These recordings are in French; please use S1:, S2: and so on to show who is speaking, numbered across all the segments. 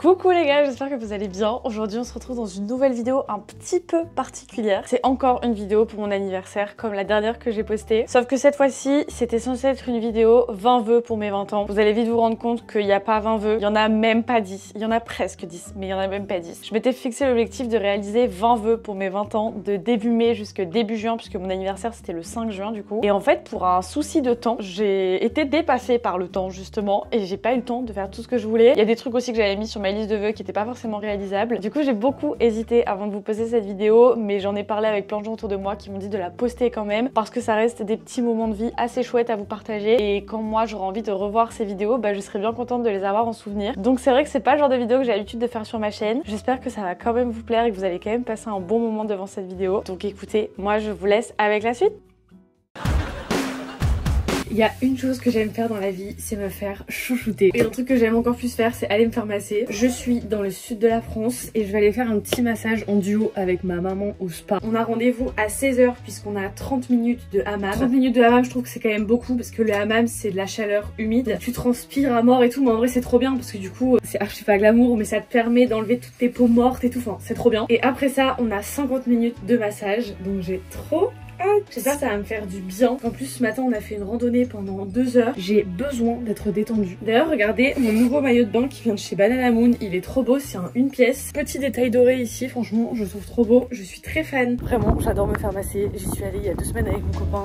S1: Coucou les gars, j'espère que vous allez bien. Aujourd'hui on se retrouve dans une nouvelle vidéo un petit peu particulière. C'est encore une vidéo pour mon anniversaire comme la dernière que j'ai postée. Sauf que cette fois-ci c'était censé être une vidéo 20 vœux pour mes 20 ans. Vous allez vite vous rendre compte qu'il n'y a pas 20 vœux, il y en a même pas 10. Il y en a presque 10 mais il y en a même pas 10. Je m'étais fixé l'objectif de réaliser 20 vœux pour mes 20 ans de début mai jusqu'à début juin puisque mon anniversaire c'était le 5 juin du coup. Et en fait pour un souci de temps, j'ai été dépassée par le temps justement et j'ai pas eu le temps de faire tout ce que je voulais. Il y a des trucs aussi que j'avais mis sur ma liste de vœux qui n'étaient pas forcément réalisables. Du coup j'ai beaucoup hésité avant de vous poster cette vidéo, mais j'en ai parlé avec plein de gens autour de moi qui m'ont dit de la poster quand même parce que ça reste des petits moments de vie assez chouettes à vous partager et quand moi j'aurai envie de revoir ces vidéos, je serais bien contente de les avoir en souvenir. Donc c'est vrai que c'est pas le genre de vidéo que j'ai l'habitude de faire sur ma chaîne. J'espère que ça va quand même vous plaire et que vous allez quand même passer un bon moment devant cette vidéo. Donc écoutez, moi je vous laisse avec la suite. Il y a une chose que j'aime faire dans la vie, c'est me faire chouchouter. Et un truc que j'aime encore plus faire, c'est aller me faire masser. Je suis dans le sud de la France et je vais aller faire un petit massage en duo avec ma maman au spa. On a rendez-vous à 16h puisqu'on a 30 minutes de hammam. 30 minutes de hammam, je trouve que c'est quand même beaucoup parce que le hammam, c'est de la chaleur humide. Tu transpires à mort et tout, mais en vrai c'est trop bien parce que du coup, c'est archi pas glamour, mais ça te permet d'enlever toutes tes peaux mortes et tout. Enfin, c'est trop bien. Et après ça, on a 50 minutes de massage, donc j'ai trop... J'espère que ça va me faire du bien. En plus ce matin on a fait une randonnée pendant 2 heures. J'ai besoin d'être détendue. D'ailleurs regardez mon nouveau maillot de bain qui vient de chez Banana Moon. Il est trop beau, c'est un une pièce. Petit détail doré ici, franchement je trouve trop beau. Je suis très fan. Vraiment j'adore me faire masser. J'y suis allée il y a 2 semaines avec mon copain.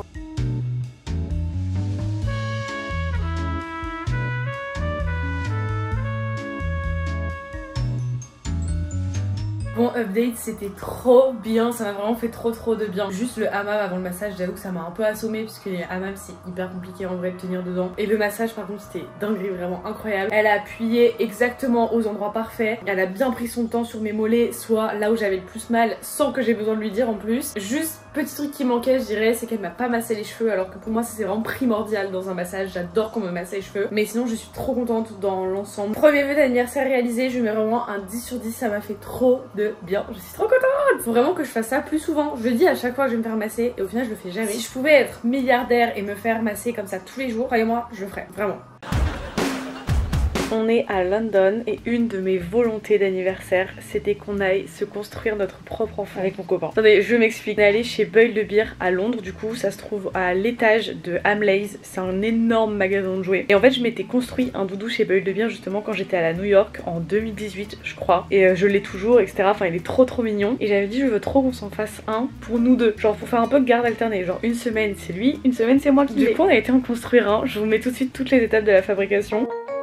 S1: Bon update, c'était trop bien, ça m'a vraiment fait trop de bien. Juste le hammam avant le massage, j'avoue que ça m'a un peu assommé puisque les hammams c'est hyper compliqué en vrai de tenir dedans. Et le massage par contre c'était dinguerie, vraiment incroyable. Elle a appuyé exactement aux endroits parfaits. Elle a bien pris son temps sur mes mollets, soit là où j'avais le plus mal sans que j'ai besoin de lui dire en plus. Juste petit truc qui manquait je dirais, c'est qu'elle m'a pas massé les cheveux alors que pour moi c'est vraiment primordial dans un massage. J'adore qu'on me masse les cheveux. Mais sinon je suis trop contente dans l'ensemble. Premier vœu d'anniversaire réalisé, je mets vraiment un 10 sur 10, ça m'a fait trop de bien, je suis trop contente. Faut vraiment que je fasse ça plus souvent. Je dis à chaque fois que je vais me faire masser et au final je le fais jamais. Si je pouvais être milliardaire et me faire masser comme ça tous les jours, croyez-moi je le ferais, vraiment. On est à London et une de mes volontés d'anniversaire c'était qu'on aille se construire notre propre enfant avec mon copain. Attendez, je m'explique. On est allé chez Boyle de Beer à Londres, du coup ça se trouve à l'étage de Hamleys, c'est un énorme magasin de jouets. Et en fait je m'étais construit un doudou chez Boyle de Beer justement quand j'étais à la New York en 2018 je crois. Et je l'ai toujours etc. Enfin il est trop mignon. Et j'avais dit je veux trop qu'on s'en fasse un pour nous deux. Genre pour faire un peu de garde alternée. Genre une semaine c'est lui, une semaine c'est moi qui l'ai. Du coup on a été en construire un. Je vous mets tout de suite toutes les étapes de la fabrication.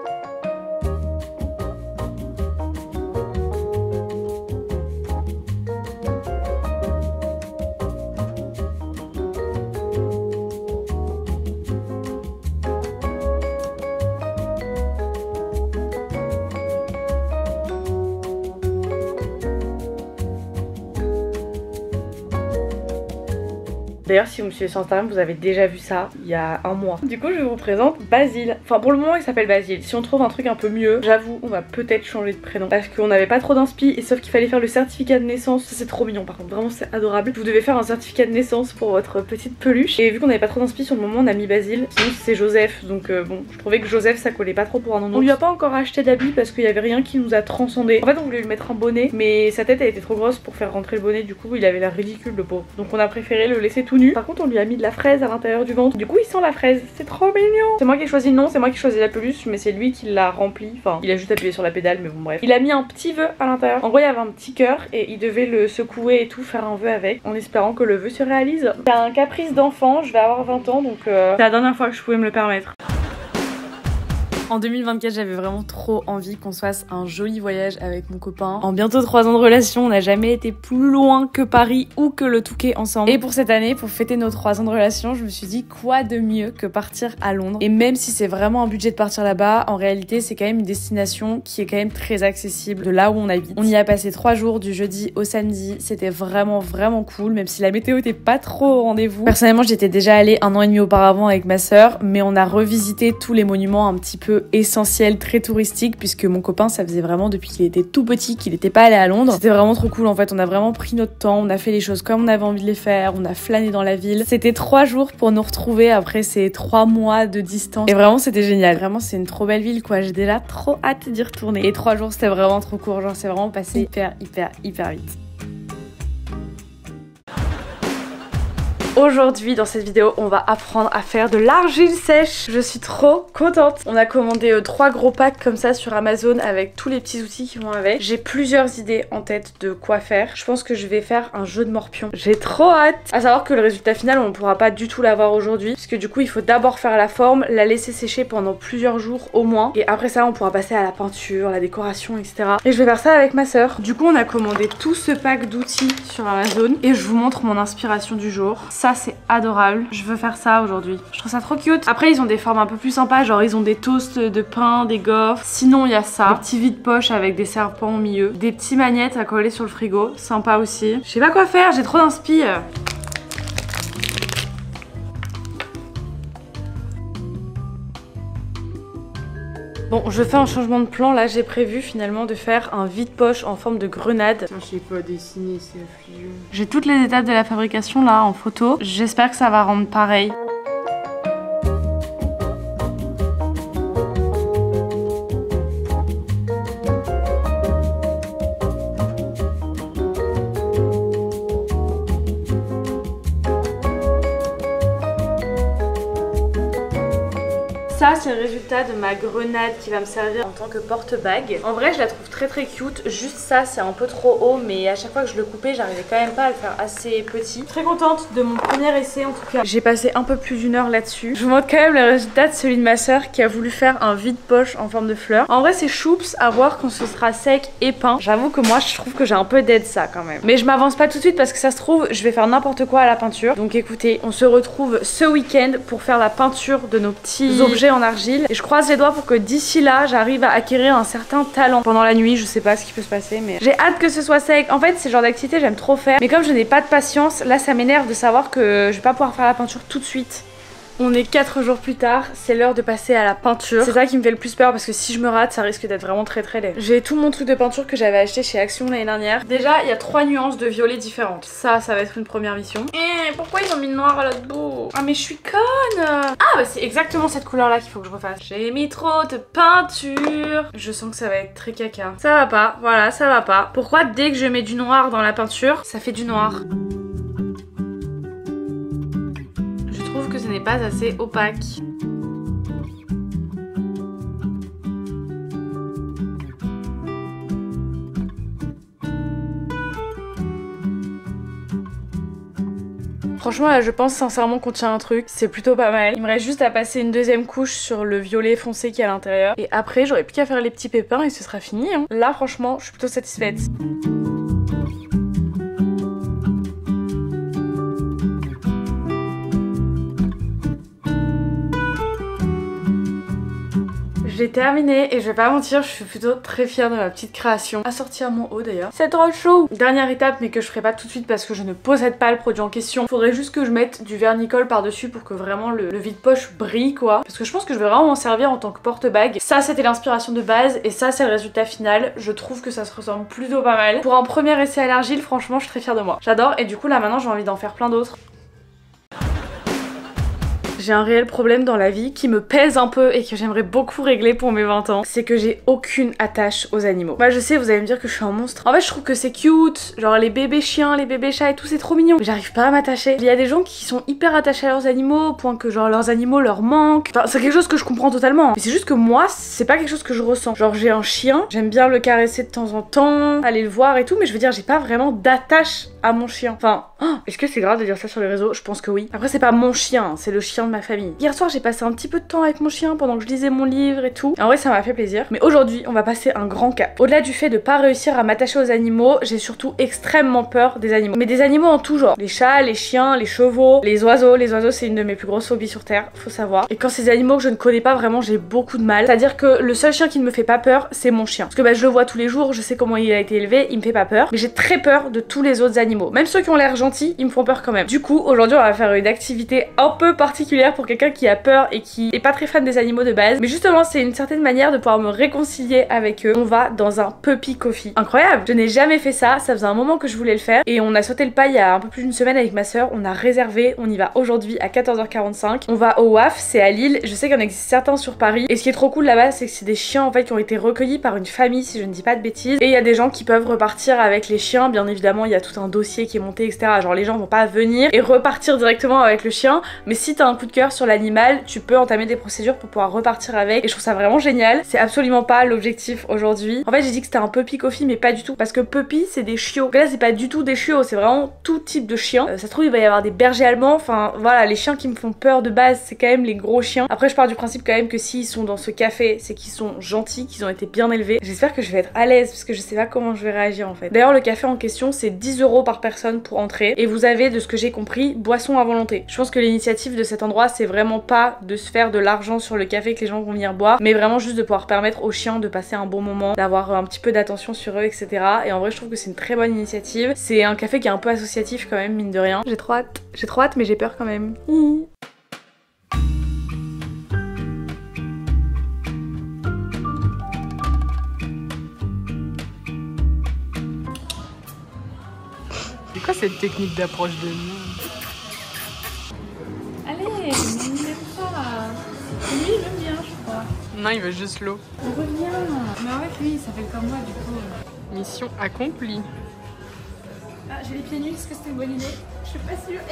S1: D'ailleurs si vous me suivez sur Instagram vous avez déjà vu ça il y a un mois. Du coup je vous présente Basile. Enfin pour le moment il s'appelle Basile. Si on trouve un truc un peu mieux, j'avoue on va peut-être changer de prénom. Parce qu'on n'avait pas trop d'inspi et sauf qu'il fallait faire le certificat de naissance. Ça c'est trop mignon par contre, vraiment c'est adorable. Vous devez faire un certificat de naissance pour votre petite peluche. Et vu qu'on n'avait pas trop d'inspi sur le moment on a mis Basile. Sinon c'est Joseph donc bon je trouvais que Joseph ça collait pas trop pour un nom. On lui a pas encore acheté d'habits parce qu'il y avait rien qui nous a transcendé. En fait on voulait lui mettre un bonnet mais sa tête elle était trop grosse pour faire rentrer le bonnet. Du coup il avait l'air ridicule le pauvre. Donc on a préféré le laisser tout nu. Par contre on lui a mis de la fraise à l'intérieur du ventre. Du coup il sent la fraise. C'est trop mignon. C'est moi qui ai choisi le nom, c'est moi qui ai choisi la peluche, mais c'est lui qui l'a rempli. Enfin il a juste appuyé sur la pédale mais bon bref. Il a mis un petit vœu à l'intérieur. En gros il y avait un petit cœur et il devait le secouer et tout, faire un vœu avec en espérant que le vœu se réalise. C'est un caprice d'enfant, je vais avoir 20 ans donc c'est la dernière fois que je pouvais me le permettre. En 2024 j'avais vraiment trop envie qu'on se fasse un joli voyage avec mon copain. En bientôt 3 ans de relation on n'a jamais été plus loin que Paris ou que le Touquet ensemble. Et pour cette année, pour fêter nos 3 ans de relation, je me suis dit quoi de mieux que partir à Londres. Et même si c'est vraiment un budget de partir là-bas, en réalité c'est quand même une destination qui est quand même très accessible de là où on habite. On y a passé 3 jours du jeudi au samedi, c'était vraiment cool même si la météo était pas trop au rendez-vous. Personnellement j'étais déjà allée 1 an et demi auparavant avec ma sœur mais on a revisité tous les monuments un petit peu peu essentiel, très touristique, puisque mon copain, ça faisait vraiment depuis qu'il était tout petit qu'il n'était pas allé à Londres. C'était vraiment trop cool en fait, on a vraiment pris notre temps, on a fait les choses comme on avait envie de les faire, on a flâné dans la ville. C'était 3 jours pour nous retrouver après ces 3 mois de distance. Et vraiment c'était génial, vraiment c'est une trop belle ville quoi, j'ai déjà trop hâte d'y retourner. Et 3 jours c'était vraiment trop court, genre c'est vraiment passé hyper vite. Aujourd'hui dans cette vidéo on va apprendre à faire de l'argile sèche. Je suis trop contente. On a commandé 3 gros packs comme ça sur Amazon avec tous les petits outils qui vont avec. J'ai plusieurs idées en tête de quoi faire. Je pense que je vais faire un jeu de morpion. J'ai trop hâte. À savoir que le résultat final on ne pourra pas du tout l'avoir aujourd'hui, puisque du coup il faut d'abord faire la forme, la laisser sécher pendant plusieurs jours au moins, et après ça on pourra passer à la peinture, la décoration, etc. Et je vais faire ça avec ma soeur. Du coup on a commandé tout ce pack d'outils sur Amazon et je vous montre mon inspiration du jour. Ça c'est adorable, je veux faire ça aujourd'hui. Je trouve ça trop cute. Après ils ont des formes un peu plus sympas, genre ils ont des toasts de pain, des gaufres. Sinon il y a ça, des petits vide-poche avec des serpents au milieu, des petits magnettes à coller sur le frigo, sympa aussi. Je sais pas quoi faire, j'ai trop d'inspi. Bon, je fais un changement de plan, là j'ai prévu finalement de faire un vide-poche en forme de grenade. Putain, je sais pas dessiner, c'est affligeant. J'ai toutes les étapes de la fabrication là en photo, j'espère que ça va rendre pareil. Ça c'est le résultat de ma grenade qui va me servir en tant que porte-bague. En vrai je la trouve très cute, juste ça c'est un peu trop haut, mais à chaque fois que je le coupais j'arrivais quand même pas à le faire assez petit. Très contente de mon premier essai en tout cas. J'ai passé un peu plus d'1 heure là-dessus. Je vous montre quand même le résultat de celui de ma soeur qui a voulu faire un vide-poche en forme de fleur. En vrai c'est choups, à voir quand ce sera sec et peint. J'avoue que moi je trouve que j'ai un peu d'aide ça quand même. Mais je m'avance pas tout de suite parce que ça se trouve je vais faire n'importe quoi à la peinture. Donc écoutez, on se retrouve ce week-end pour faire la peinture de nos petits objets en argile, et je croise les doigts pour que d'ici là j'arrive à acquérir un certain talent pendant la nuit. Je sais pas ce qui peut se passer, mais j'ai hâte que ce soit sec. En fait c'est le genre d'activité j'aime trop faire, mais comme je n'ai pas de patience, là ça m'énerve de savoir que je vais pas pouvoir faire la peinture tout de suite. On est 4 jours plus tard, c'est l'heure de passer à la peinture. C'est ça qui me fait le plus peur parce que si je me rate, ça risque d'être vraiment très laid. J'ai tout mon truc de peinture que j'avais acheté chez Action l'année dernière. Déjà, il y a 3 nuances de violet différentes. Ça va être une première mission. Pourquoi ils ont mis le noir à l'autre bout? Ah mais je suis conne. Ah bah c'est exactement cette couleur là qu'il faut que je refasse. J'ai mis trop de peinture. Je sens que ça va être très caca. Ça va pas, voilà, ça va pas. Pourquoi dès que je mets du noir dans la peinture, ça fait du noir? Je trouve que ce n'est pas assez opaque. Franchement là je pense sincèrement qu'on tient un truc, c'est plutôt pas mal. Il me reste juste à passer une deuxième couche sur le violet foncé qui est à l'intérieur. Et après j'aurais plus qu'à faire les petits pépins et ce sera fini hein. Là franchement je suis plutôt satisfaite. J'ai terminé et je vais pas mentir, je suis plutôt très fière de ma petite création. Assortie à mon haut d'ailleurs. C'est trop chou. Dernière étape mais que je ferai pas tout de suite parce que je ne possède pas le produit en question. Faudrait juste que je mette du vernicole par dessus pour que vraiment le vide-poche brille quoi. Parce que je pense que je vais vraiment m'en servir en tant que porte-bague. Ça c'était l'inspiration de base et ça c'est le résultat final. Je trouve que ça se ressemble plutôt pas mal. Pour un premier essai à l'argile, franchement je suis très fière de moi. J'adore et du coup là maintenant j'ai envie d'en faire plein d'autres. J'ai un réel problème dans la vie qui me pèse un peu et que j'aimerais beaucoup régler pour mes 20 ans. C'est que j'ai aucune attache aux animaux. Moi je sais, vous allez me dire que je suis un monstre. En fait je trouve que c'est cute, genre les bébés chiens, les bébés chats et tout, c'est trop mignon. Mais j'arrive pas à m'attacher. Il y a des gens qui sont hyper attachés à leurs animaux au point que genre leurs animaux leur manquent. Enfin c'est quelque chose que je comprends totalement. Mais c'est juste que moi c'est pas quelque chose que je ressens. Genre j'ai un chien, j'aime bien le caresser de temps en temps, aller le voir et tout, mais je veux dire j'ai pas vraiment d'attache à mon chien. Enfin, oh, est-ce que c'est grave de dire ça sur les réseaux? Je pense que oui. Après c'est pas mon chien, c'est le chien de ma famille. Hier soir j'ai passé un petit peu de temps avec mon chien pendant que je lisais mon livre et tout. Et en vrai ça m'a fait plaisir. Mais aujourd'hui on va passer un grand cap. Au-delà du fait de pas réussir à m'attacher aux animaux, j'ai surtout extrêmement peur des animaux. Mais des animaux en tout genre. Les chats, les chiens, les chevaux, les oiseaux. Les oiseaux c'est une de mes plus grosses phobies sur terre, faut savoir. Et quand c'est des animaux que je ne connais pas vraiment, j'ai beaucoup de mal. C'est-à-dire que le seul chien qui ne me fait pas peur, c'est mon chien. Parce que bah je le vois tous les jours, je sais comment il a été élevé, il me fait pas peur. Mais j'ai très peur de tous les autres animaux. animaux. Même ceux qui ont l'air gentils, ils me font peur quand même. Du coup, aujourd'hui, on va faire une activité un peu particulière pour quelqu'un qui a peur et qui est pas très fan des animaux de base. Mais justement, c'est une certaine manière de pouvoir me réconcilier avec eux. On va dans un puppy coffee. Incroyable! Je n'ai jamais fait ça, ça faisait un moment que je voulais le faire. Et on a sauté le pas il y a un peu plus d'une semaine avec ma soeur. On a réservé, on y va aujourd'hui à 14h45. On va au WAF, c'est à Lille. Je sais qu'il y en existe certains sur Paris. Et ce qui est trop cool là-bas, c'est que c'est des chiens en fait qui ont été recueillis par une famille, si je ne dis pas de bêtises. Et il y a des gens qui peuvent repartir avec les chiens. Bien évidemment, il y a tout un dossier qui est monté, etc. Genre les gens vont pas venir et repartir directement avec le chien. Mais si t'as un coup de cœur sur l'animal, tu peux entamer des procédures pour pouvoir repartir avec. Et je trouve ça vraiment génial. C'est absolument pas l'objectif aujourd'hui. En fait, j'ai dit que c'était un puppy coffee, mais pas du tout. Parce que puppy, c'est des chiots. Donc là, c'est pas du tout des chiots, c'est vraiment tout type de chien. Ça se trouve, il va y avoir des bergers allemands. Enfin, voilà, les chiens qui me font peur de base, c'est quand même les gros chiens. Après, je pars du principe quand même que s'ils sont dans ce café, c'est qu'ils sont gentils, qu'ils ont été bien élevés. J'espère que je vais être à l'aise parce que je sais pas comment je vais réagir en fait. D'ailleurs, le café en question, c'est 10 € par personne pour entrer. Et vous avez, de ce que j'ai compris, boisson à volonté. Je pense que l'initiative de cet endroit, c'est vraiment pas de se faire de l'argent sur le café que les gens vont venir boire, mais vraiment juste de pouvoir permettre aux chiens de passer un bon moment, d'avoir un petit peu d'attention sur eux, etc. Et en vrai, je trouve que c'est une très bonne initiative. C'est un café qui est un peu associatif quand même, mine de rien. J'ai trop hâte, mais j'ai peur quand même.
S2: C'est quoi cette technique d'approche de nous?
S1: Allez, on n'aime pas. Lui, il aime bien, je crois.
S2: Non, il veut juste l'eau.
S1: On revient. Mais en fait, lui, il s'appelle comme moi, du coup.
S2: Mission accomplie.
S1: Ah, j'ai les pieds nus, est-ce que c'était une bonne idée? Je suis pas sûre.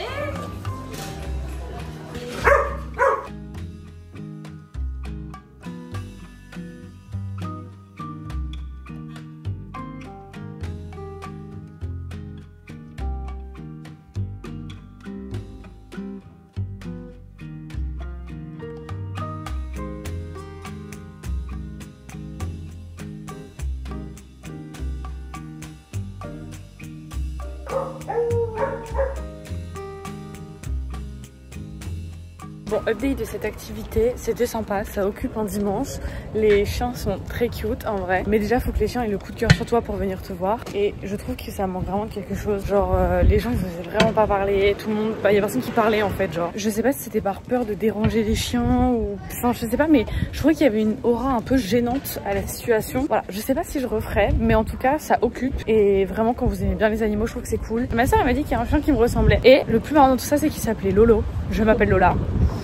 S1: Bon, update de cette activité, c'était sympa, ça occupe un dimanche. Les chiens sont très cute en vrai. Mais déjà, faut que les chiens aient le coup de cœur sur toi pour venir te voir. Et je trouve que ça manque vraiment de quelque chose. Genre, les gens ne faisaient vraiment pas parler. Tout le monde, il y a personne qui parlait en fait. Genre, je sais pas si c'était par peur de déranger les chiens ou. Enfin, je sais pas, mais je trouvais qu'il y avait une aura un peu gênante à la situation. Voilà, je sais pas si je referais, mais en tout cas, ça occupe. Et vraiment, quand vous aimez bien les animaux, je trouve que c'est cool. Ma soeur, elle m'a dit qu'il y a un chien qui me ressemblait. Et le plus marrant de tout ça, c'est qu'il s'appelait Lolo. Je m'appelle Lola.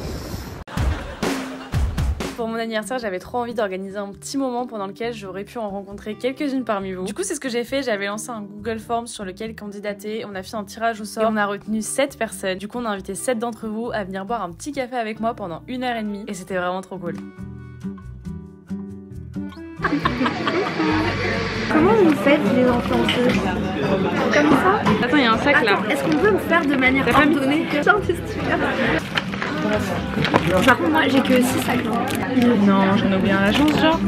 S1: Pour mon anniversaire, j'avais trop envie d'organiser un petit moment pendant lequel j'aurais pu en rencontrer quelques-unes parmi vous. Du coup, c'est ce que j'ai fait. J'avais lancé un Google Forms sur lequel candidater. On a fait un tirage au sort et on a retenu 7 personnes. Du coup, on a invité 7 d'entre vous à venir boire un petit café avec moi pendant 1h30 et c'était vraiment trop cool.
S3: Comment vous faites les influenceuses? Comme ça?
S1: Attends, il y a un sac là.
S3: Est-ce qu'on peut le faire de manière ordonnée? Par contre, moi j'ai que 6 sacs.
S1: Non, j'en ai oublié un à l'agence, genre.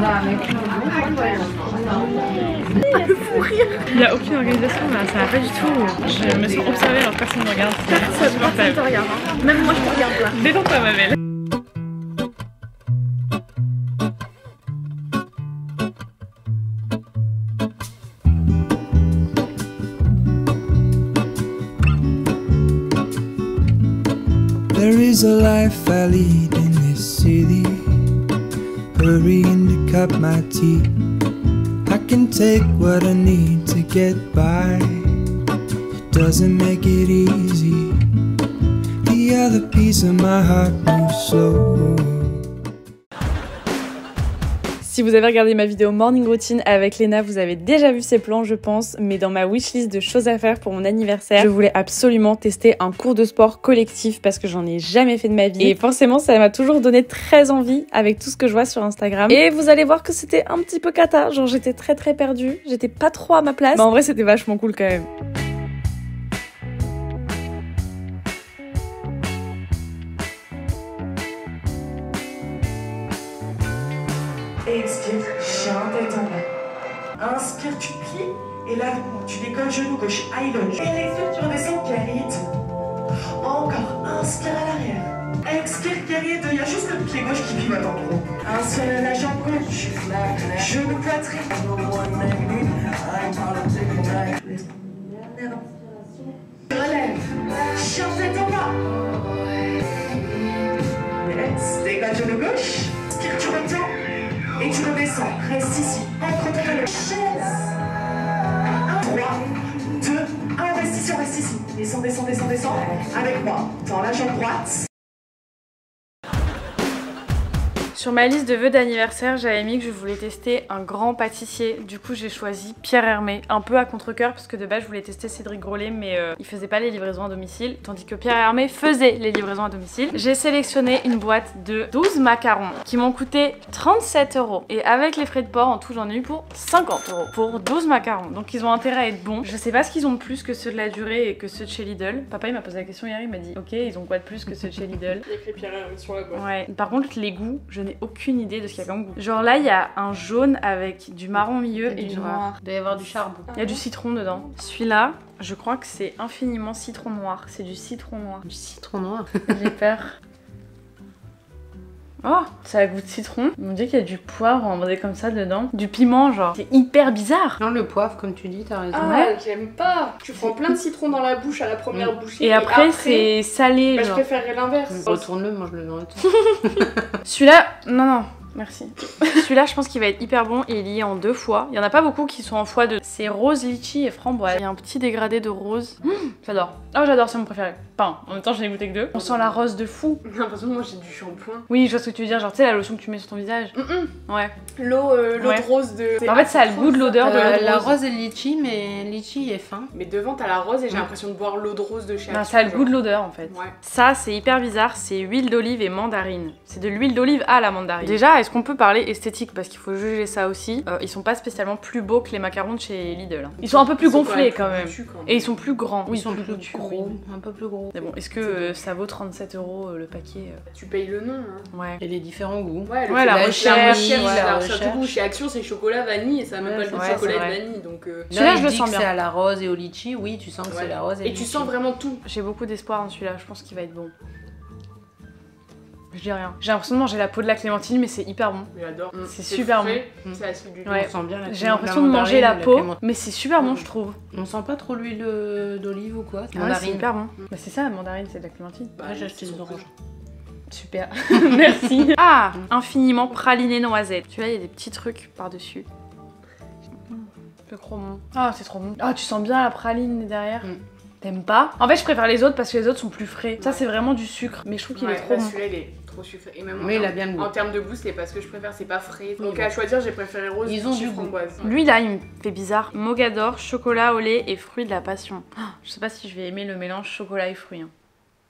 S1: Il n'y a aucune organisation là, ça va pas du tout. Je me sens observée alors que personne ne regarde.
S3: Personne te regarde. Hein. Même moi je te regarde là.
S1: Détends-toi, ma belle.
S4: There is a life I lead in this city, hurrying to cut my teeth. I can take what I need to get by. It doesn't make it easy. The other piece of my heart moves slow.
S1: Si vous avez regardé ma vidéo morning routine avec Léna, vous avez déjà vu ces plans je pense, mais dans ma wishlist de choses à faire pour mon anniversaire, je voulais absolument tester un cours de sport collectif parce que j'en ai jamais fait de ma vie et forcément ça m'a toujours donné très envie avec tout ce que je vois sur Instagram. Et vous allez voir que c'était un petit peu cata, genre j'étais très perdue, j'étais pas trop à ma place, mais en vrai c'était vachement cool quand même.
S5: Expire, chien, tête en bas. Inspire, tu plies et là tu décolles genou gauche, high lunge. Et l'expire, tu redescends, carré 2. Encore, inspire à l'arrière. Expire, carré 2. Il y a juste le pied gauche qui pivote en gros. Inspire la jambe gauche, genou poitrine. Dernière inspiration, Descends, descends, descends, descends. Avec moi. Tends la jambe droite.
S1: Sur ma liste de vœux d'anniversaire, j'avais mis que je voulais tester un grand pâtissier. Du coup, j'ai choisi Pierre Hermé, un peu à contre-cœur parce que de base, je voulais tester Cédric Grolet, mais il faisait pas les livraisons à domicile, tandis que Pierre Hermé faisait les livraisons à domicile. J'ai sélectionné une boîte de 12 macarons qui m'ont coûté 37 €. Et avec les frais de port, en tout, j'en ai eu pour 50 € pour 12 macarons. Donc, ils ont intérêt à être bons. Je sais pas ce qu'ils ont de plus que ceux de la durée et que ceux de chez Lidl. Papa, il m'a posé la question hier, il m'a dit, ok, ils ont quoi de plus que ceux de chez Lidl?
S2: Il y a écrit Pierre Hermé sur la boîte.
S1: Ouais. Par contre, les goûts, je n'ai aucune idée de ce qu'il y a comme goût. Genre là, il y a un jaune avec du marron au milieu et du noir.
S6: Il doit y avoir du charbon.
S1: Il y a du citron dedans. Celui-là, je crois que c'est infiniment citron noir. C'est du citron noir.
S6: Du citron noir.
S1: J'ai peur. Oh, ça a goût de citron. On dit qu'il y a du poivre en vrai comme ça dedans. Du piment, genre. C'est hyper bizarre.
S6: Non, le poivre, comme tu dis, t'as raison.
S2: Ah, j'aime pas. Tu prends plein de citron dans la bouche à la première bouchée.
S1: Et après c'est salé.
S2: Bah, je
S1: genre.
S2: préférerais l'inverse.
S6: Retourne-le, mange-le dans le temps.
S1: Celui-là, non. Merci. Celui-là, je pense qu'il va être hyper bon et il y est en 2 fois. Il y en a pas beaucoup qui sont en x2. C'est rose, litchi et framboise. Il y a un petit dégradé de rose. J'adore. Oh, j'adore, c'est mon préféré. Enfin, en même temps, j'en ai goûté que 2. On sent la rose de fou.
S2: J'ai l'impression que moi j'ai du shampoing.
S1: Oui, je vois ce que tu veux dire. Genre, tu sais, la lotion que tu mets sur ton visage. Ouais.
S2: L'eau
S1: Ouais.
S2: de rose de.
S1: En fait, ça a le goût de l'odeur de l'eau de
S6: La
S1: rose.
S6: rose et le litchi, mais litchi est fin.
S2: Mais devant t'as la rose et j'ai l'impression de boire l'eau de rose de chez
S1: Non,
S2: Action,
S1: ça a le
S2: genre.
S1: goût de l'odeur en fait.
S2: Ouais.
S1: Ça, c'est hyper bizarre. C'est huile d'olive et mandarine. C'est de l'huile d'olive à la mandarine. Déjà, est-ce qu'on peut parler esthétique? Parce qu'il faut juger ça aussi. Ils sont pas spécialement plus beaux que les macarons de chez Lidl. Hein. Ils sont un peu plus
S2: Ils sont
S1: gonflés quand même.
S2: goûtus, quand même.
S1: Et ils sont plus grands.
S6: Ils sont plus
S1: goûtus,
S6: gros,
S1: oui.
S6: un peu plus gros.
S1: Mais bon, est-ce que ça vaut 37 € le paquet?
S2: Tu payes le nom. Hein.
S1: Ouais.
S6: Et les différents goûts.
S2: Ouais,
S1: Ouais, la
S2: la
S1: recherche,
S2: recherche,
S6: ouais,
S2: la
S6: la
S2: recherche. Du coup,
S6: recherche.
S2: chez Action, c'est chocolat vanille et ça a même
S6: Ouais,
S2: pas le goût de
S1: c'est
S2: chocolat et de
S1: vrai.
S2: vanille. Donc,
S1: Celui-là,
S6: Là,
S1: je le
S6: dit
S1: sens
S6: que
S1: bien.
S6: c'est à la rose et au litchi, oui, tu sens que c'est la rose et le
S2: Et tu
S6: litchi.
S2: sens vraiment tout.
S1: J'ai beaucoup d'espoir dans celui-là. Je pense qu'il va être bon. Je dis rien. J'ai l'impression de manger la peau de la clémentine, mais c'est hyper bon.
S2: J'adore.
S1: C'est super
S2: frais,
S6: bon.
S2: C'est acide du
S1: Ouais.
S6: On sent bien la
S1: J'ai l'impression de manger la peau, mais c'est super bon, je trouve.
S6: On sent pas trop l'huile d'olive ou quoi.
S1: Ouais, c'est
S6: Mandarine.
S1: hyper bon. Bah, c'est ça, la mandarine, c'est de la clémentine.
S2: Bah,
S6: Ouais, j'ai acheté
S2: ils
S6: des
S2: sont
S6: oranges.
S1: Super, merci. Ah, infiniment praliné noisette. Tu vois, il y a des petits trucs par-dessus. C'est trop bon. Ah, c'est trop bon. Ah, tu sens bien la praline derrière. T'aimes pas? En fait, je préfère les autres parce que les autres sont plus frais. Ça, c'est vraiment du sucre, mais je trouve qu'il est trop bon.
S2: Celui-là, il est trop sucré. Et même
S6: Mais il a bien le goût.
S2: En termes de goût, c'est parce que je préfère, c'est pas frais. Donc
S6: bon.
S2: à choisir, j'ai préféré rose.
S6: Ils ont
S2: litchi,
S6: du goût.
S2: framboise.
S1: Lui, là, il me fait bizarre. Mogador, chocolat au lait et fruits de la passion. Ah, je sais pas si je vais aimer le mélange chocolat et fruits. Hein.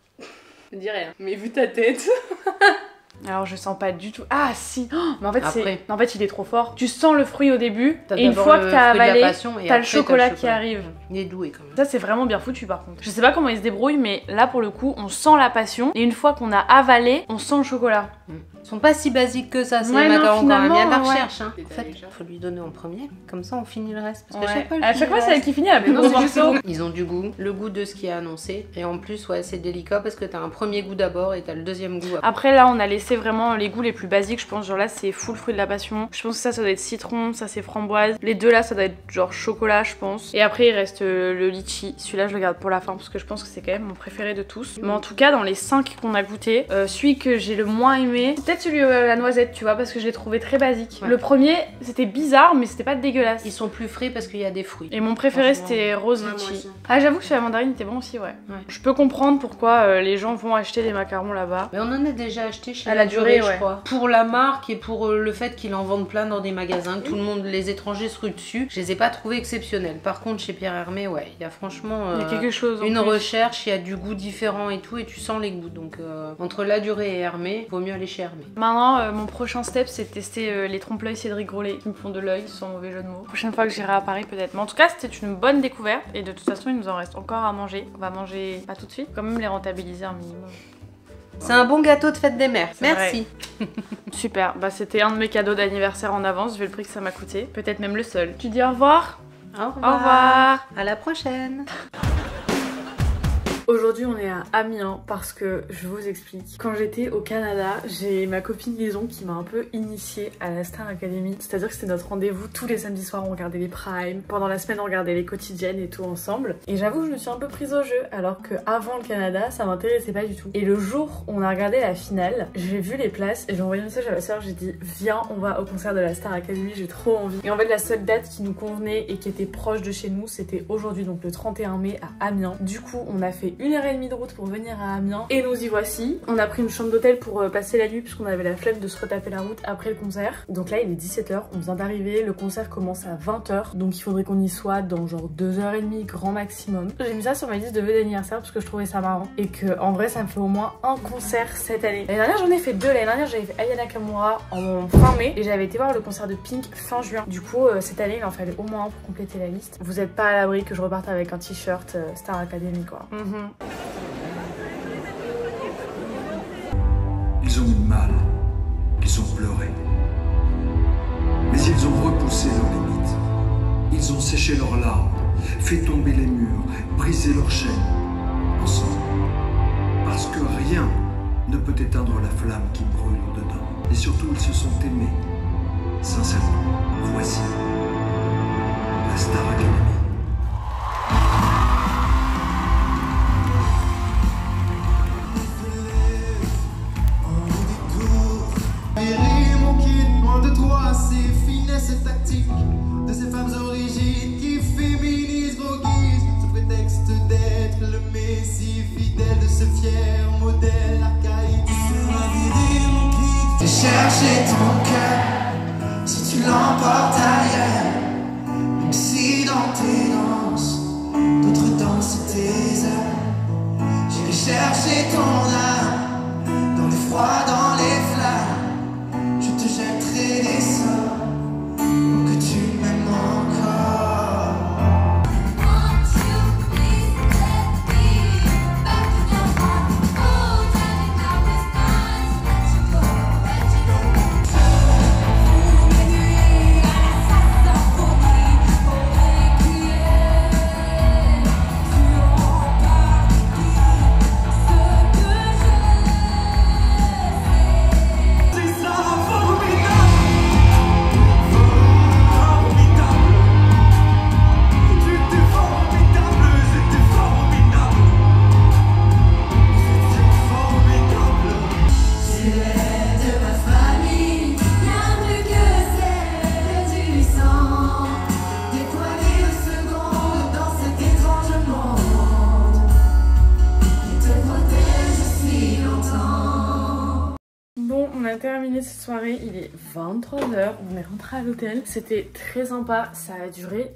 S2: Je dis rien. Mais vu ta tête.
S1: Alors, je sens pas du tout. Ah, si! Oh, mais en fait,
S6: Après.
S1: en fait, il est trop fort. Tu sens le fruit au début,
S6: T'as
S1: et une
S6: d'abord
S1: fois
S6: le
S1: que t'as
S6: fruit de la
S1: avalé,
S6: passion et
S1: t'as le
S6: après,
S1: chocolat qui arrive.
S6: Il est doué quand même.
S1: Ça, c'est vraiment bien foutu par contre. Je sais pas comment ils se débrouillent, mais là, pour le coup, on sent la passion. Et une fois qu'on a avalé, on sent le chocolat.
S6: Ils sont pas si basiques que ça, c'est
S1: Ouais,
S6: les
S1: non,
S6: macarons quand même. Il y a de la
S1: finalement, ouais.
S6: recherche. Hein.
S2: C'est
S6: En fait,
S2: déjà.
S6: faut lui donner en premier. Comme ça, on finit le reste. Parce
S1: Ouais.
S6: qu'à chaque fois,
S1: À chaque fois, c'est elle qui finit la plus
S2: non,
S1: gros
S2: c'est juste
S1: morceau.
S6: Ils ont du goût, le goût de ce qui est annoncé. Et en plus, ouais, c'est délicat parce que t'as un premier goût d'abord et t'as le deuxième goût après.
S1: Après, là, on a laissé vraiment les goûts les plus basiques. Je pense, genre là, c'est full fruit de la passion. Je pense que ça doit être citron, ça, c'est framboise. Les deux là, ça doit être genre chocolat, je pense. Et après, il reste le litchi. Celui-là, je le garde pour la fin parce que je pense que c'est quand même mon préféré de tous. Mais en tout cas, dans les 5 qu'on a goûté, celui que j'ai le moins aimé, c'est peut-être celui à la noisette, tu vois, parce que je l'ai trouvé très basique.
S6: Ouais.
S1: Le premier, c'était bizarre, mais c'était pas dégueulasse.
S6: Ils sont plus frais parce qu'il y a des fruits.
S1: Et mon préféré,
S6: Franchement,
S1: c'était rose
S2: ouais, moi
S1: litchi.
S2: aussi.
S1: Ah, j'avoue que celui à la mandarine était bon aussi, ouais.
S6: Ouais.
S1: Je peux comprendre pourquoi les gens vont acheter des macarons là-bas.
S6: Mais on en a déjà acheté chez
S1: À la durée,
S6: je
S1: ouais.
S6: crois. Pour la marque et pour le fait qu'ils en vendent plein dans des magasins, que tout le monde, les étrangers se ruent dessus, je les ai pas trouvés exceptionnels. Par contre, chez Pierre Hermé, ouais, il y a franchement
S1: Il y a quelque chose. en
S6: une
S1: plus.
S6: recherche, il y a du goût différent et tout, et tu sens les goûts. Donc, entre la durée et Hermé, vaut mieux aller chez Hermé.
S1: Maintenant, mon prochain step, c'est de tester les trompe-l'œil Cédric Grolet qui me font de l'œil, sans mauvais jeu de mots. Prochaine fois que j'irai à Paris, peut-être. Mais en tout cas, c'était une bonne découverte. Et de toute façon, il nous en reste encore à manger. On va manger pas tout de suite, quand même les rentabiliser un minimum.
S6: C'est un bon gâteau de fête des mères.
S1: C'est
S6: Merci.
S1: Super, bah c'était un de mes cadeaux d'anniversaire en avance, vu le prix que ça m'a coûté. Peut-être même le seul. Tu dis au revoir?
S6: Au revoir.
S1: Au revoir.
S6: À la prochaine.
S1: Aujourd'hui on est à Amiens parce que je vous explique. Quand j'étais au Canada, j'ai ma copine Lison qui m'a un peu initiée à la Star Academy. C'est-à-dire que c'était notre rendez-vous tous les samedis soirs, on regardait les primes. Pendant la semaine on regardait les quotidiennes et tout ensemble. Et j'avoue que je me suis un peu prise au jeu alors que avant le Canada ça m'intéressait pas du tout. Et le jour où on a regardé la finale, j'ai vu les places et j'ai envoyé un message à ma soeur, j'ai dit viens on va au concert de la Star Academy, j'ai trop envie. Et en fait la seule date qui nous convenait et qui était proche de chez nous c'était aujourd'hui, donc le 31 mai à Amiens. Du coup on a fait 1h30 de route pour venir à Amiens et nous y voici. On a pris une chambre d'hôtel pour passer la nuit puisqu'on avait la flemme de se retaper la route après le concert. Donc là il est 17h, on vient d'arriver, le concert commence à 20h donc il faudrait qu'on y soit dans genre 2h30 grand maximum. J'ai mis ça sur ma liste de vœux d'anniversaire parce que je trouvais ça marrant et que en vrai ça me fait au moins un concert cette année. L'année dernière j'en ai fait 2, l'année dernière j'avais fait Aya Nakamura en fin mai et j'avais été voir le concert de Pink fin juin. Du coup cette année il en fallait au moins un pour compléter la liste. Vous êtes pas à l'abri que je reparte avec un t-shirt Star Academy quoi.
S7: Ils ont eu mal, ils ont pleuré. Mais ils ont repoussé leurs limites. Ils ont séché leurs larmes, fait tomber les murs, brisé leurs chaînes. Ensemble. Parce que rien ne peut éteindre la flamme qui brûle au-dedans. Et surtout, ils se sont aimés. Sincèrement. Voici la Star Academy.
S8: Ces finesses tactiques de ces femmes origines qui féminisent vos guises sous prétexte d'être le messie fidèle de ce fier modèle archaïque. Sera viré mon guide, j'ai cherché ton cœur si tu l'emportes ailleurs, même si dans tes danses d'autres dansent tes heures. J'irai chercher ton âme dans le froid, dans les flammes. Je te jetterai des sorts pour que tu m'aimes encore.
S1: Terminé cette soirée, il est 23h, on est rentré à l'hôtel, c'était très sympa, ça a duré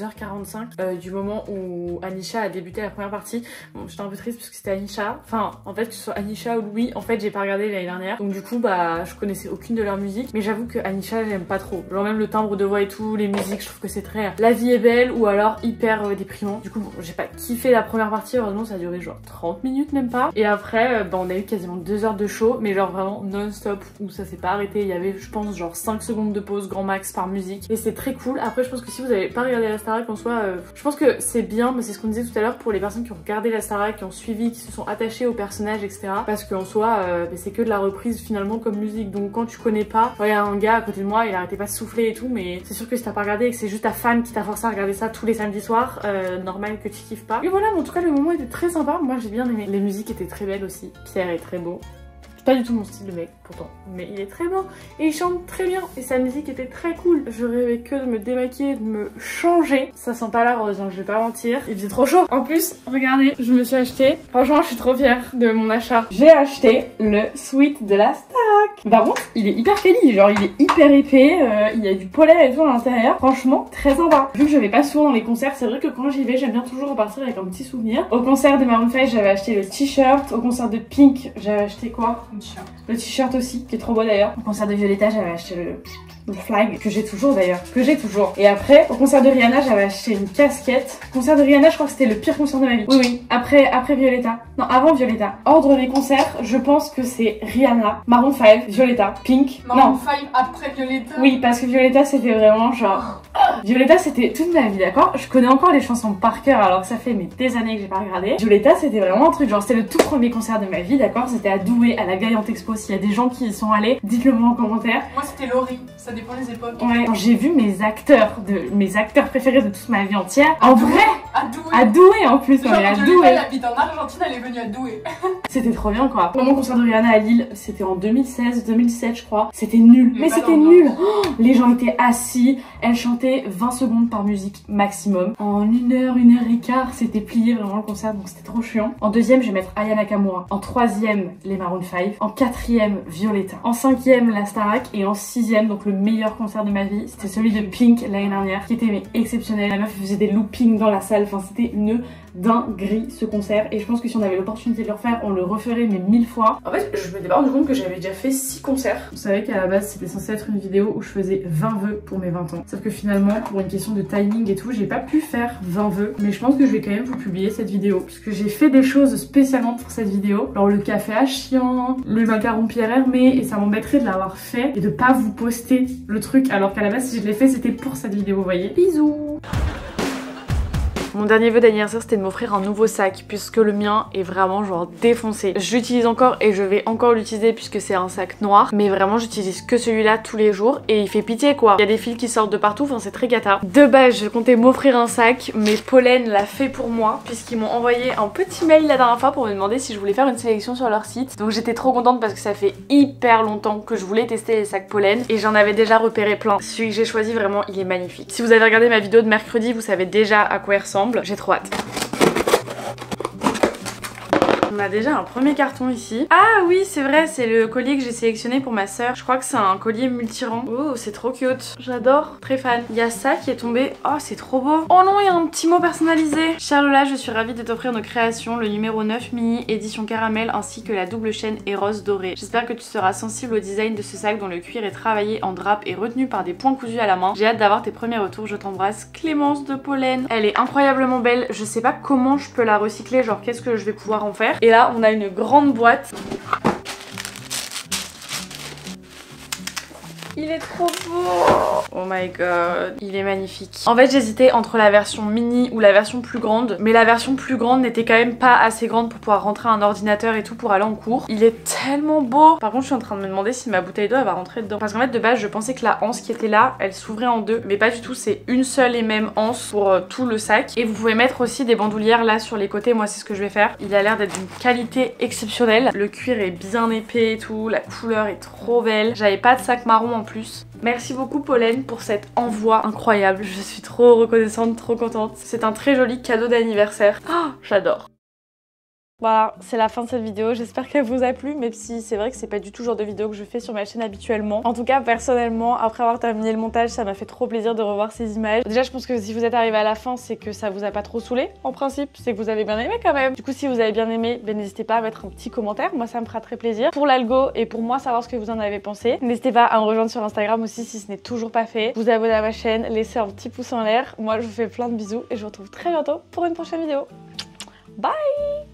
S1: 2h45 du moment où Anisha a débuté la première partie. Bon, j'étais un peu triste parce que c'était Anisha, enfin en fait que ce soit Anisha ou Louis, en fait j'ai pas regardé l'année dernière, donc du coup bah je connaissais aucune de leurs musiques, mais j'avoue que Anisha j'aime pas trop, genre même le timbre de voix et tout, les musiques je trouve que c'est très La vie est belle ou alors hyper déprimant. Du coup bon, j'ai pas kiffé la première partie, heureusement ça a duré genre 30 minutes même pas, et après bah, on a eu quasiment 2 heures de show, mais genre vraiment non-stop où ça s'est pas arrêté, il y avait je pense genre 5 secondes de pause grand max par musique et c'est très cool. Après je pense que si vous avez pas regardé la Starac en soi, je pense que c'est bien, mais c'est ce qu'on disait tout à l'heure pour les personnes qui ont regardé la Starac, qui ont suivi, qui se sont attachées aux personnages etc, parce qu'en soi c'est que de la reprise finalement comme musique, donc quand tu connais pas, il y a un gars à côté de moi il arrêtait pas de souffler et tout, mais c'est sûr que si t'as pas regardé et que c'est juste ta fan qui t'a forcé à regarder ça tous les samedis soirs, normal que tu kiffes pas. Et voilà, mais en tout cas le moment était très sympa, moi j'ai bien aimé, les musiques étaient très belles aussi, Pierre est très beau. Pas du tout mon style de mec pourtant, mais il est très beau et il chante très bien et sa musique était très cool. Je rêvais que de me démaquiller, de me changer. Ça sent pas la rose, hein, je vais pas mentir. Il faisait trop chaud. En plus, regardez, je me suis acheté, franchement je suis trop fière de mon achat. J'ai acheté le sweat de la Starac. Par contre, il est hyper quali, genre il est hyper épais, il y a du polaire et tout à l'intérieur. Franchement, très sympa. Vu que je vais pas souvent dans les concerts, c'est vrai que quand j'y vais, j'aime bien toujours repartir avec un petit souvenir. Au concert de Maroon 5, j'avais acheté le t-shirt. Au concert de Pink, j'avais acheté quoi? Le t-shirt aussi, qui est trop beau d'ailleurs. Au concert de Violetta, j'avais acheté le flag, que j'ai toujours d'ailleurs, Et après, au concert de Rihanna, j'avais acheté une casquette. Au concert de Rihanna, je crois que c'était le pire concert de ma vie. Oui, oui, après Violetta. Non, avant Violetta. Ordre des concerts, je pense que c'est Rihanna, Maroon 5, Violetta, Pink.
S2: Maroon 5 après Violetta.
S1: Oui, parce que Violetta, c'était vraiment genre... Violetta, c'était toute ma vie, d'accord? Je connais encore les chansons par cœur alors que ça fait des années que j'ai pas regardé. Violetta, c'était vraiment un truc, genre c'était le tout premier concert de ma vie, d'accord? C'était à Douai, à la Gaillante Expo. S'il y a des gens qui y sont allés, dites-le moi en commentaire.
S2: Moi c'était Laurie, ça dépend des époques.
S1: Ouais, j'ai vu mes acteurs préférés de toute ma vie entière. En vrai,
S2: à Douai.
S1: À Douai en plus,
S2: genre,
S1: mais à
S2: Violetta,
S1: Douai.
S2: elle habite en Argentine, elle est venue à Douai.
S1: C'était trop bien quoi. Mon concert de Rihanna à Lille, c'était en 2016, 2007 je crois. C'était nul, mais c'était nul. Oh, les gens étaient assis, elle chantait 20 secondes par musique maximum. En 1h15, c'était plié vraiment le concert, donc c'était trop chiant. En deuxième, je vais mettre Aya Nakamura. En troisième, les Maroon 5. En quatrième, Violetta. En cinquième, la Starac. Et en sixième, donc le meilleur concert de ma vie, c'était celui de Pink l'année dernière, qui était mais exceptionnel. La meuf faisait des loopings dans la salle, enfin c'était une dinguerie ce concert, et je pense que si on avait l'opportunité de le refaire, on le referait mais 1000 fois. En fait, je m'étais pas rendu compte que j'avais déjà fait 6 concerts. Vous savez qu'à la base c'était censé être une vidéo où je faisais 20 vœux pour mes 20 ans. Sauf que finalement, pour une question de timing et tout, j'ai pas pu faire 20 vœux, mais je pense que je vais quand même vous publier cette vidéo, parce que j'ai fait des choses spécialement pour cette vidéo. Alors le café à chien, le macaron Pierre Hermé, et ça m'embêterait de l'avoir fait et de pas vous poster le truc, alors qu'à la base si je l'ai fait c'était pour cette vidéo, vous voyez. Bisous. Mon dernier vœu d'anniversaire, c'était de m'offrir un nouveau sac, puisque le mien est vraiment genre défoncé. Je l'utilise encore et je vais encore l'utiliser puisque c'est un sac noir, mais vraiment j'utilise que celui-là tous les jours et il fait pitié quoi. Il y a des fils qui sortent de partout, enfin c'est très cata. De base, je comptais m'offrir un sac, mais Pollen l'a fait pour moi puisqu'ils m'ont envoyé un petit mail la dernière fois pour me demander si je voulais faire une sélection sur leur site. Donc j'étais trop contente parce que ça fait hyper longtemps que je voulais tester les sacs Pollen et j'en avais déjà repéré plein. Celui que j'ai choisi, vraiment, il est magnifique. Si vous avez regardé ma vidéo de mercredi, vous savez déjà à quoi il ressemble. J'ai trop hâte. On a déjà un premier carton ici. Ah oui, c'est vrai, c'est le collier que j'ai sélectionné pour ma soeur. Je crois que c'est un collier multirang. Oh, c'est trop cute. J'adore, très fan. Il y a ça qui est tombé. Oh, c'est trop beau. Oh non, il y a un petit mot personnalisé. Cher Lola, je suis ravie de t'offrir nos créations, le numéro 9 mini édition caramel ainsi que la double chaîne Eros dorée. J'espère que tu seras sensible au design de ce sac dont le cuir est travaillé en drap et retenu par des points cousus à la main. J'ai hâte d'avoir tes premiers retours. Je t'embrasse. Clémence de Pollen. Elle est incroyablement belle. Je sais pas comment je peux la recycler, genre qu'est-ce que je vais pouvoir en faire. Et là, on a une grande boîte. Il est trop beau. Oh my god, il est magnifique. En fait j'hésitais entre la version mini ou la version plus grande, mais la version plus grande n'était quand même pas assez grande pour pouvoir rentrer un ordinateur et tout pour aller en cours. Il est tellement beau. Par contre je suis en train de me demander si ma bouteille d'eau elle va rentrer dedans, parce qu'en fait de base je pensais que la anse qui était là elle s'ouvrait en deux, mais pas du tout, c'est une seule et même anse pour tout le sac. Et vous pouvez mettre aussi des bandoulières là sur les côtés, moi c'est ce que je vais faire. Il a l'air d'être d'une qualité exceptionnelle, le cuir est bien épais et tout, la couleur est trop belle. J'avais pas de sac marron en plus. Merci beaucoup Pollen pour cet envoi incroyable, je suis trop reconnaissante, trop contente. C'est un très joli cadeau d'anniversaire. Oh, j'adore. Voilà, c'est la fin de cette vidéo, j'espère qu'elle vous a plu, même si c'est vrai que c'est pas du tout le genre de vidéo que je fais sur ma chaîne habituellement. En tout cas, personnellement, après avoir terminé le montage, ça m'a fait trop plaisir de revoir ces images. Déjà, je pense que si vous êtes arrivé à la fin, c'est que ça vous a pas trop saoulé, en principe, c'est que vous avez bien aimé quand même. Du coup, si vous avez bien aimé, ben, n'hésitez pas à mettre un petit commentaire, moi ça me fera très plaisir. Pour l'algo et pour moi savoir ce que vous en avez pensé. N'hésitez pas à me rejoindre sur Instagram aussi si ce n'est toujours pas fait. Vous abonner à ma chaîne, laissez un petit pouce en l'air. Moi, je vous fais plein de bisous et je vous retrouve très bientôt pour une prochaine vidéo. Bye!